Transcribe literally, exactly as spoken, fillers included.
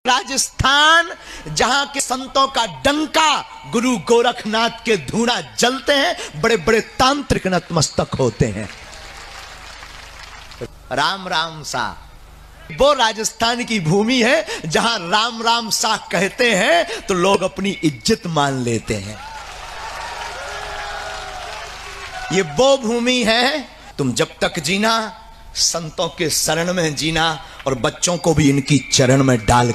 राजस्थान जहां के संतों का डंका गुरु गोरखनाथ के धूना जलते हैं, बड़े बड़े तांत्रिक नतमस्तक होते हैं। राम राम सा वो राजस्थान की भूमि है जहां राम राम सा कहते हैं तो लोग अपनी इज्जत मान लेते हैं। ये वो भूमि है, तुम जब तक जीना संतों के शरण में जीना और बच्चों को भी इनकी चरण में डाल